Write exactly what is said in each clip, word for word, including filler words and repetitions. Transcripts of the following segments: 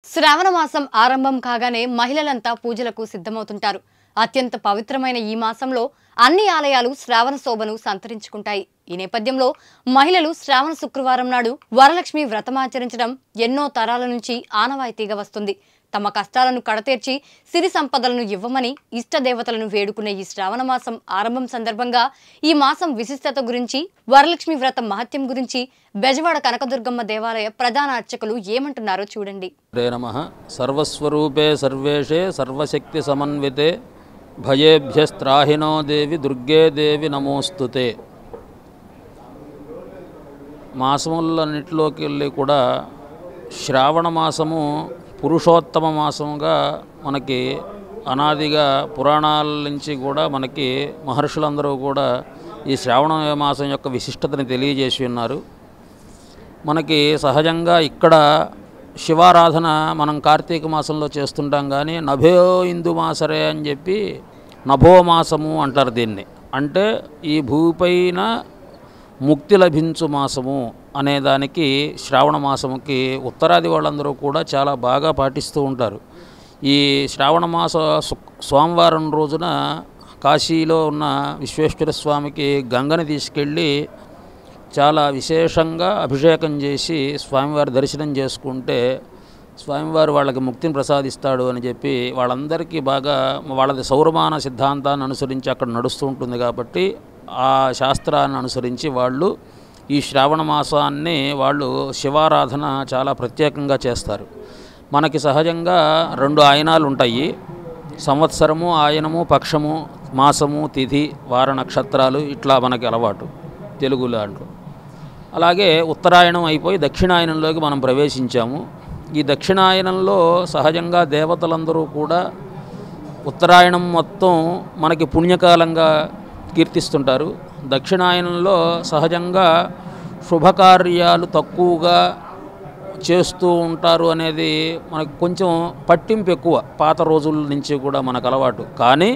శ్రావణ మాసం ఆరంభం కాగానే మహిళలంతా పూజలకు సిద్ధమవుతుంటారు. అత్యంత పవిత్రమైన ఈ మాసంలో అన్ని ఆలయాలు శ్రావణ శోభను సంతరించుకుంటాయి. ఈ నేపథ్యంలో మహిళలు శ్రావణ శుక్రవారం నాడు వరలక్ష్మి వ్రతమాచరించడం ఎన్నో తరాల నుంచి ఆనవాయితీగా వస్తుంది. తమ కష్టాలను కడతీర్చి సిరి సంపదలను ఇవ్వమని ఇష్టదేవతలను వేడుకునే ఈ శ్రావణ మాసం ఆరంభం సందర్భంగా ఈ మాసం విశిష్టత గురించి, వరలక్ష్మి వ్రతం మహత్యం గురించి బెజవాడ కనకదుర్గమ్మ దేవాలయ ప్రధాన అర్చకులు ఏమంటున్నారో చూడండి. నమః సర్వస్వరూపే సర్వేషే సర్వశక్తి సమన్వితే భయేభ్యస్త్రాహినో దేవి దుర్గే దేవి నమోస్తుతే. మాసములన్నిటిలోకి వెళ్ళి కూడా శ్రావణ మాసము పురుషోత్తమ మాసంగా మనకి అనాదిగా పురాణాల నుంచి కూడా మనకి మహర్షులందరూ కూడా ఈ శ్రావణ మాసం యొక్క విశిష్టతని తెలియజేసి ఉన్నారు. మనకి సహజంగా ఇక్కడ శివారాధన మనం కార్తీక మాసంలో చేస్తుంటాం, కానీ నభో ఇందు మాసరే అని చెప్పి నభో మాసము అంటారు దీన్ని. అంటే ఈ భూపైన ముక్తి లభించు మాసము అనేదానికి శ్రావణ మాసముకి ఉత్తరాది వాళ్ళందరూ కూడా చాలా బాగా పాటిస్తూ ఉంటారు. ఈ శ్రావణ మాస సోమవారం రోజున కాశీలో ఉన్న విశ్వేశ్వర స్వామికి గంగని తీసుకెళ్ళి చాలా విశేషంగా అభిషేకం చేసి స్వామివారి దర్శనం చేసుకుంటే స్వామివారు వాళ్ళకి ముక్తిని ప్రసాదిస్తాడు అని చెప్పి వాళ్ళందరికీ బాగా వాళ్ళది సౌరమాన సిద్ధాంతాన్ని అనుసరించి అక్కడ నడుస్తూ ఉంటుంది. కాబట్టి ఆ శాస్త్రాన్ని అనుసరించి వాళ్ళు ఈ శ్రావణ మాసాన్ని వాళ్ళు శివారాధన చాలా ప్రత్యేకంగా చేస్తారు. మనకి సహజంగా రెండు ఆయనాలు ఉంటాయి. సంవత్సరము, ఆయనము, పక్షము, మాసము, తిథి, వార, నక్షత్రాలు ఇట్లా మనకి అలవాటు తెలుగు దాంట్లో. అలాగే ఉత్తరాయణం అయిపోయి దక్షిణాయనంలోకి మనం ప్రవేశించాము. ఈ దక్షిణాయనంలో సహజంగా దేవతలందరూ కూడా ఉత్తరాయణం మొత్తం మనకి పుణ్యకాలంగా కీర్తిస్తుంటారు. దక్షిణాయనంలో సహజంగా శుభకార్యాలు తక్కువగా చేస్తూ ఉంటారు అనేది మనకు కొంచెం పట్టింపు ఎక్కువ, పాత రోజుల నుంచి కూడా మనకు అలవాటు. కానీ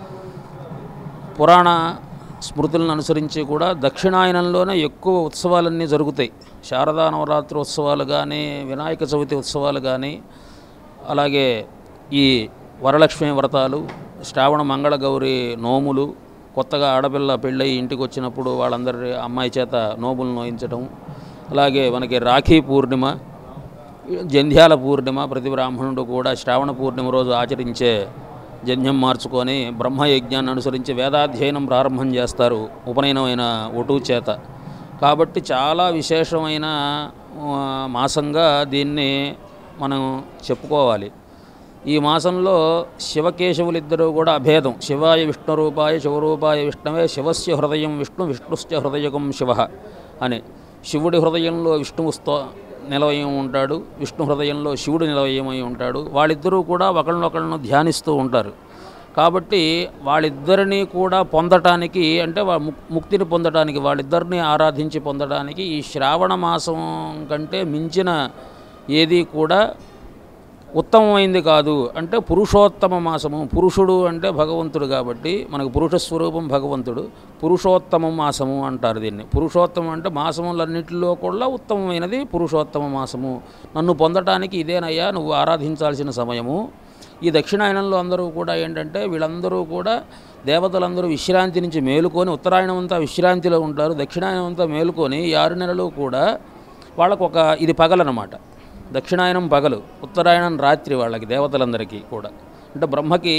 పురాణ స్మృతులను అనుసరించి కూడా దక్షిణాయనంలోనే ఎక్కువ ఉత్సవాలన్నీ జరుగుతాయి. శారదా నవరాత్రి ఉత్సవాలు కానీ, వినాయక చవితి ఉత్సవాలు కానీ, అలాగే ఈ వరలక్ష్మి వ్రతాలు, శ్రావణ మంగళ గౌరి నోములు, కొత్తగా ఆడపిల్ల పెళ్ళై ఇంటికి వచ్చినప్పుడు వాళ్ళందరి అమ్మాయి చేత నోములు నోయించడం, అలాగే మనకి రాఖీ పూర్ణిమ, జంధ్యాల పూర్ణిమ, ప్రతి బ్రాహ్మణుడు కూడా శ్రావణ పూర్ణిమ రోజు ఆచరించే జంధ్యం మార్చుకొని బ్రహ్మయజ్ఞాన్ని అనుసరించి వేదాధ్యయనం ప్రారంభం చేస్తారు ఉపనయనమైన ఒటు చేత. కాబట్టి చాలా విశేషమైన మాసంగా దీన్ని మనం చెప్పుకోవాలి. ఈ మాసంలో శివకేశవులిద్దరూ కూడా అభేదం. శివాయ విష్ణురూపాయ శివరూపాయ విష్ణవే శివస్య హృదయం విష్ణు విష్ణుశ్చ హృదయకం శివ అని. శివుడి హృదయంలో విష్ణువుస్తో నిలవయం ఉంటాడు, విష్ణు హృదయంలో శివుడు నిలవయమై ఉంటాడు. వాళ్ళిద్దరూ కూడా ఒకళ్ళనొకళ్ళను ధ్యానిస్తూ ఉంటారు. కాబట్టి వాళ్ళిద్దరినీ కూడా పొందటానికి, అంటే ముక్తిని పొందడానికి, వాళ్ళిద్దరినీ ఆరాధించి పొందడానికి ఈ శ్రావణ మాసం కంటే మించిన ఏది కూడా ఉత్తమమైంది కాదు. అంటే పురుషోత్తమ మాసము. పురుషుడు అంటే భగవంతుడు కాబట్టి మనకు పురుష స్వరూపం భగవంతుడు. పురుషోత్తమ మాసము అంటారు దీన్ని. పురుషోత్తమం అంటే మాసములన్నింటిలో కూడా ఉత్తమమైనది పురుషోత్తమ మాసము. నన్ను పొందటానికి ఇదేనయ్యా నువ్వు ఆరాధించాల్సిన సమయము. ఈ దక్షిణాయనంలో అందరూ కూడా ఏంటంటే వీళ్ళందరూ కూడా దేవతలందరూ విశ్రాంతి నుంచి మేలుకొని, ఉత్తరాయణం అంతా విశ్రాంతిలో ఉంటారు, దక్షిణాయనం అంతా మేలుకొని ఈ ఆరు నెలలు కూడా వాళ్ళకు ఒక ఇది పగలన్నమాట. దక్షిణాయనం పగలు, ఉత్తరాయణం రాత్రి వాళ్ళకి దేవతలందరికీ కూడా. అంటే బ్రహ్మకి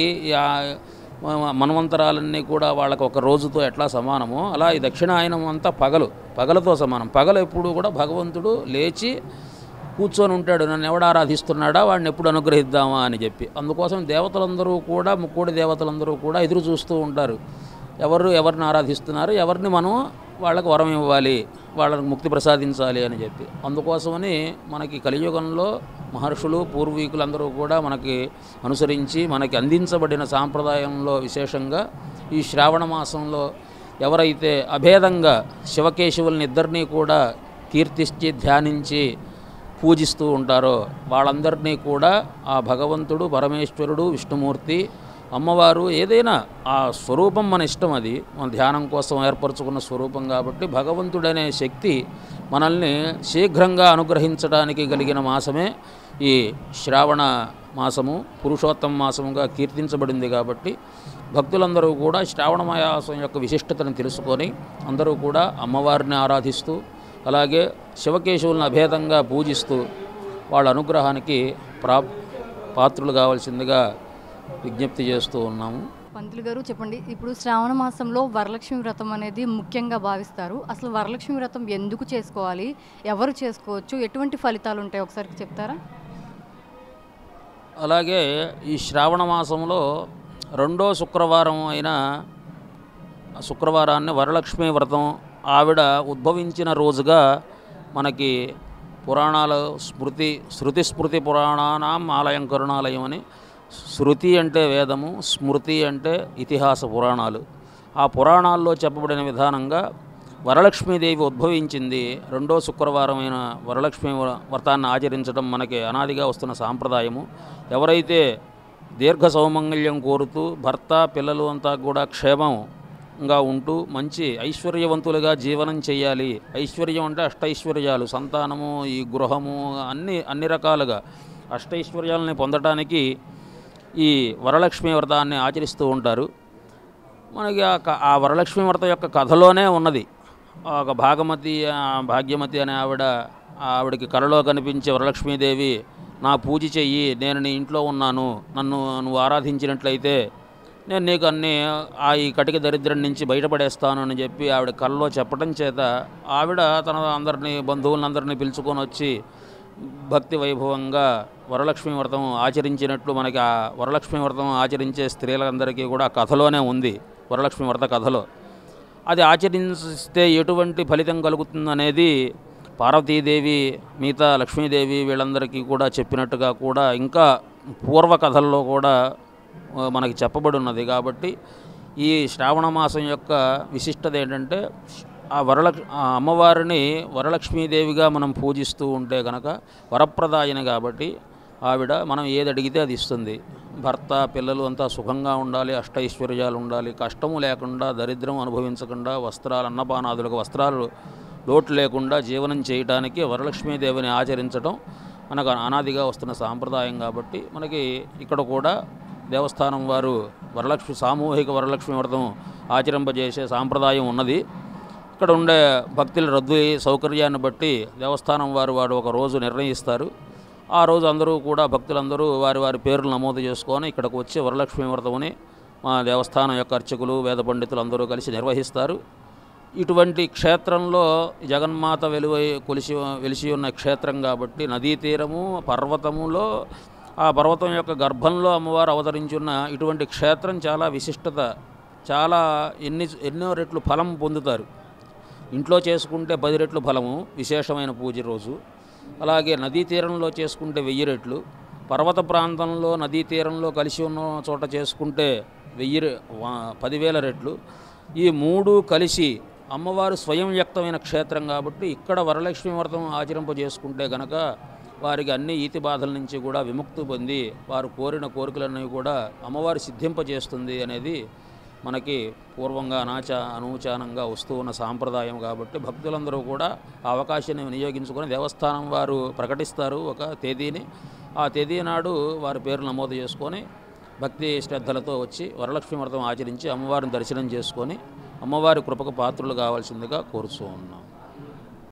మన్వంతరాలన్నీ కూడా వాళ్ళకి ఒక రోజుతో ఎట్లా సమానమో అలా ఈ దక్షిణాయనం అంతా పగలు, పగలతో సమానం. పగలు ఎప్పుడు కూడా భగవంతుడు లేచి కూర్చొని ఉంటాడు, నన్ను ఎవడు ఆరాధిస్తున్నాడా వాడిని ఎప్పుడు అనుగ్రహిద్దామా అని చెప్పి. అందుకోసం దేవతలందరూ కూడా, ముక్కోడి దేవతలందరూ కూడా ఎదురు చూస్తూ ఉంటారు. ఎవరు ఎవరిని ఆరాధిస్తున్నారు, ఎవరిని మనం వాళ్ళకు వరం ఇవ్వాలి, వాళ్ళకు ముక్తి ప్రసాదించాలి అని చెప్పి. అందుకోసమని మనకి కలియుగంలో మహర్షులు పూర్వీకులందరూ కూడా మనకి అనుసరించి మనకి అందించబడిన సాంప్రదాయంలో విశేషంగా ఈ శ్రావణ మాసంలో ఎవరైతే అభేదంగా శివకేశవుల్ని ఇద్దరినీ కూడా కీర్తించి ధ్యానించి పూజిస్తూ ఉంటారో వాళ్ళందరినీ కూడా ఆ భగవంతుడు, పరమేశ్వరుడు, విష్ణుమూర్తి అమ్మవారు ఏదైనా ఆ స్వరూపం మన ఇష్టం, అది మన ధ్యానం కోసం ఏర్పరచుకున్న స్వరూపం కాబట్టి భగవంతుడనే శక్తి మనల్ని శీఘ్రంగా అనుగ్రహించడానికి కలిగిన మాసమే ఈ శ్రావణ మాసము, పురుషోత్తమ మాసముగా కీర్తించబడింది. కాబట్టి భక్తులందరూ కూడా శ్రావణ మాసం యొక్క విశిష్టతను తెలుసుకొని అందరూ కూడా అమ్మవారిని ఆరాధిస్తూ అలాగే శివకేశవులను అభేదంగా పూజిస్తూ వాళ్ళ అనుగ్రహానికి ప్రా పాత్రులు కావాల్సిందిగా విజ్ఞప్తి చేస్తూ ఉన్నాము. పంతులు గారు చెప్పండి, ఇప్పుడు శ్రావణ మాసంలో వరలక్ష్మి వ్రతం అనేది ముఖ్యంగా భావిస్తారు. అసలు వరలక్ష్మి వ్రతం ఎందుకు చేసుకోవాలి, ఎవరు చేసుకోవచ్చు, ఎటువంటి ఫలితాలు ఉంటాయి ఒకసారి చెప్తారా? అలాగే ఈ శ్రావణ మాసంలో రెండో శుక్రవారం అయిన శుక్రవారాన్ని వరలక్ష్మి వ్రతం ఆవిడ ఉద్భవించిన రోజుగా మనకి పురాణాల స్మృతి శృతి స్మృతి పురాణానాం ఆలయం కరుణాలయం అని, శృతి అంటే వేదము, స్మృతి అంటే ఇతిహాస పురాణాలు. ఆ పురాణాల్లో చెప్పబడిన విధానంగా వరలక్ష్మీదేవి ఉద్భవించింది రెండో శుక్రవారమైన వరలక్ష్మి వ్రతాన్ని ఆచరించడం మనకి అనాదిగా వస్తున్న సాంప్రదాయము. ఎవరైతే దీర్ఘ సౌమంగళ్యం కోరుతూ భర్త పిల్లలు అంతా కూడా క్షేమంగా ఉంటూ మంచి ఐశ్వర్యవంతులుగా జీవనం చేయాలి, ఐశ్వర్యం అంటే అష్టైశ్వర్యాలు, సంతానము, ఈ గృహము, అన్ని అన్ని రకాలుగా అష్టైశ్వర్యాలని పొందటానికి ఈ వరలక్ష్మి వ్రతాన్ని ఆచరిస్తూ ఉంటారు. మనకి ఆ వరలక్ష్మి వ్రతం యొక్క కథలోనే ఉన్నది. ఒక భాగమతి భాగ్యమతి అనే ఆవిడ, ఆవిడకి కలలో కనిపించే వరలక్ష్మీదేవి నా పూజ చెయ్యి, నేను నీ ఇంట్లో ఉన్నాను, నన్ను నువ్వు ఆరాధించినట్లయితే నేను నీకు అన్ని ఆ ఈ కటిక దరిద్రం నుంచి బయటపడేస్తాను అని చెప్పి ఆవిడ కలలో చెప్పడం చేత ఆవిడ తన అందరినీ బంధువులందరినీ పిలుచుకొని వచ్చి భక్తి వైభవంగా వరలక్ష్మి వ్రతం ఆచరించినట్లు మనకి ఆ వరలక్ష్మి వ్రతం ఆచరించే స్త్రీలందరికీ కూడా కథలోనే ఉంది. వరలక్ష్మి వ్రత కథలో అది ఆచరిస్తే ఎటువంటి ఫలితం కలుగుతుందనేది పార్వతీదేవి మిగతా లక్ష్మీదేవి వీళ్ళందరికీ కూడా చెప్పినట్టుగా కూడా ఇంకా పూర్వ కథల్లో కూడా మనకి చెప్పబడి ఉన్నది. కాబట్టి ఈ శ్రావణ మాసం యొక్క విశిష్టత ఏంటంటే ఆ వరలక్ష ఆ అమ్మవారిని వరలక్ష్మీదేవిగా మనం పూజిస్తూ ఉంటే కనుక వరప్రదాయని కాబట్టి ఆవిడ మనం ఏది అడిగితే అది ఇస్తుంది. భర్త పిల్లలు అంతా సుఖంగా ఉండాలి, అష్టైశ్వర్యాలు ఉండాలి, కష్టము లేకుండా, దరిద్రం అనుభవించకుండా, వస్త్రాలు అన్నపానాదులకు వస్త్రాలు లోటు లేకుండా జీవనం చేయడానికి వరలక్ష్మీదేవిని ఆచరించడం మనకు అనాదిగా వస్తున్న సాంప్రదాయం. కాబట్టి మనకి ఇక్కడ కూడా దేవస్థానం వారు వరలక్ష్మి సామూహిక వరలక్ష్మి వ్రతం ఆచరింపజేసే సాంప్రదాయం ఉన్నది. ఇక్కడ ఉండే భక్తుల రద్దు సౌకర్యాన్ని బట్టి దేవస్థానం వారు వారు ఒక రోజు నిర్ణయిస్తారు. ఆ రోజు అందరూ కూడా భక్తులందరూ వారి వారి పేర్లు నమోదు చేసుకొని ఇక్కడికి వచ్చి వరలక్ష్మి వ్రతముని మా దేవస్థానం యొక్క అర్చకులు వేద పండితులు అందరూ కలిసి నిర్వహిస్తారు. ఇటువంటి క్షేత్రంలో జగన్మాత వెలువై కొలిసి వెలిసి ఉన్న క్షేత్రం కాబట్టి నదీ తీరము పర్వతములో ఆ పర్వతం యొక్క గర్భంలో అమ్మవారు అవతరించున్న ఇటువంటి క్షేత్రం చాలా విశిష్టత, చాలా ఎన్ని ఎన్నో రెట్లు ఫలం పొందుతారు. ఇంట్లో చేసుకుంటే పది రెట్లు ఫలము విశేషమైన పూజ రోజు, అలాగే నదీ తీరంలో చేసుకుంటే వెయ్యి రెట్లు, పర్వత ప్రాంతంలో నదీ తీరంలో కలిసి ఉన్న చోట చేసుకుంటే వెయ్యి పదివేల రెట్లు. ఈ మూడు కలిసి అమ్మవారు స్వయం వ్యక్తమైన క్షేత్రం కాబట్టి ఇక్కడ వరలక్ష్మి వ్రతం ఆచరింపజేసుకుంటే కనుక వారికి అన్ని ఈతి బాధల నుంచి కూడా విముక్తి పొంది వారు కోరిన కోరికలన్నీ కూడా అమ్మవారు సిద్ధింపజేస్తుంది అనేది మనకి పూర్వంగా అనాచా అనూచానంగా వస్తూ ఉన్న సాంప్రదాయం. కాబట్టి భక్తులందరూ కూడా ఆ అవకాశాన్ని వినియోగించుకొని దేవస్థానం వారు ప్రకటిస్తారు ఒక తేదీని, ఆ తేదీ నాడు వారి పేరు నమోదు చేసుకొని భక్తి శ్రద్ధలతో వచ్చి వరలక్ష్మి వ్రతం ఆచరించి అమ్మవారిని దర్శనం చేసుకొని అమ్మవారి కృపకు పాత్రులు కావాల్సిందిగా కోరుతూ ఉన్నాం.